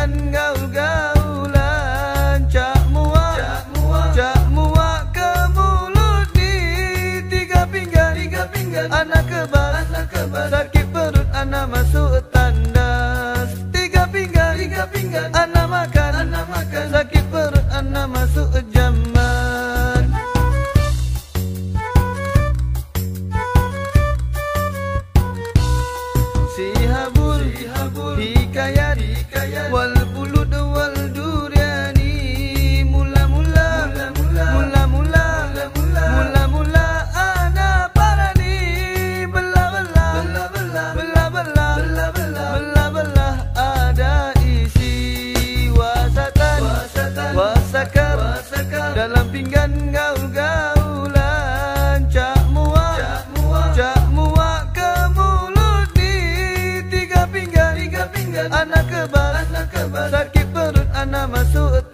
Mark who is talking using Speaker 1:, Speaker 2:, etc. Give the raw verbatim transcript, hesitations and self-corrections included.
Speaker 1: pinggan gaul-gaulan, cak muak, cak muak, cak muak ke mulut ni. Tiga pinggan, tiga pinggan, anak kebas, anak kebas, sakit perut anak masuk tandas. Tiga pinggan, tiga pinggan, anak makan, anak makan, sakit perut anak masuk jaman. Si habul, si habul, hikayat, hikayat, wal bulud wal duriani. Mula-mula, mula-mula, mula-mula, mula-mula anak parani. Belah-belah, belah-belah, belah-belah, belah-belah, belah-belah ada isi wasatan, wasatan, wasakar, wasakar, dalam pinggan gaul-gaulan, cak muak, cak muak, cak muak ke mulut ni. Tiga pinggan, tiga pinggan, anak kebas, anak kebas, sakit perut anak masuk